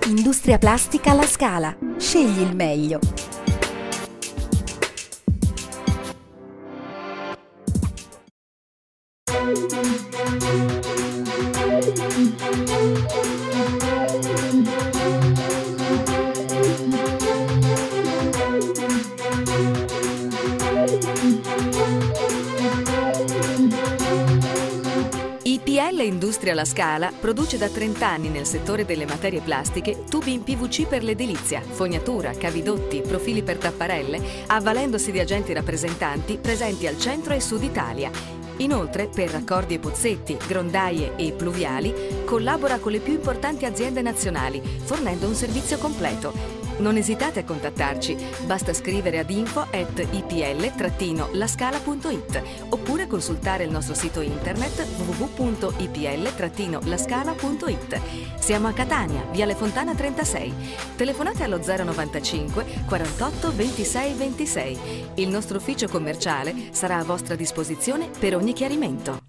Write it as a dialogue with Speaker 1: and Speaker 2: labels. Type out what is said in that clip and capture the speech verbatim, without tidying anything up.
Speaker 1: Industria plastica alla Scala. Scegli il meglio.
Speaker 2: I P L Industria La Scala produce da trenta anni nel settore delle materie plastiche tubi in P V C per l'edilizia, fognatura, cavidotti, profili per tapparelle, avvalendosi di agenti rappresentanti presenti al centro e sud Italia. Inoltre, per raccordi e pozzetti, grondaie e pluviali, collabora con le più importanti aziende nazionali, fornendo un servizio completo. Non esitate a contattarci, basta scrivere ad info at i p l lascala punto it oppure consultare il nostro sito internet w w w punto i p l lascala punto it. Siamo a Catania, Viale Fontana trentasei. Telefonate allo zero novantacinque quarantotto ventisei ventisei. Il nostro ufficio commerciale sarà a vostra disposizione per ogni chiarimento.